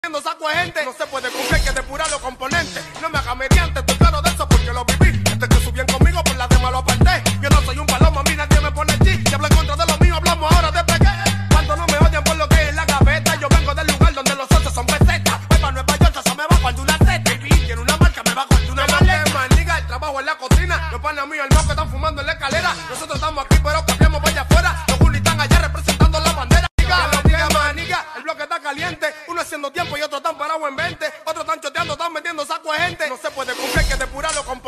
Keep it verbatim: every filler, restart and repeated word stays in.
Saco de gente, no se puede cumplir, hay que depurar los componentes. No me haga mediante, estoy claro de eso porque lo viví. Este que subían conmigo por la demás lo aparté. Yo no soy un palomo, a mí nadie me pone chi. Si hablo en contra de lo mío, hablamos ahora de pequé. Cuando no me odian por lo que hay en la gaveta, yo vengo del lugar donde los socios son pesetas. Voy pa' Nueva York, eso me va cuando una seta. Y vi, tiene una marca, me va cuando una maleta. Maniga, el trabajo en la cocina. Los panas míos, el moco, están fumando en la escalera. Nosotros estamos aquí, pero cambiamos para allá afuera. Los gulis están allá representando la bandera. El bloque está caliente, uno haciendo tiempo y otro están parados en veinte. Otros están choteando, están metiendo saco de gente. No se puede cumplir, hay que depurarlo con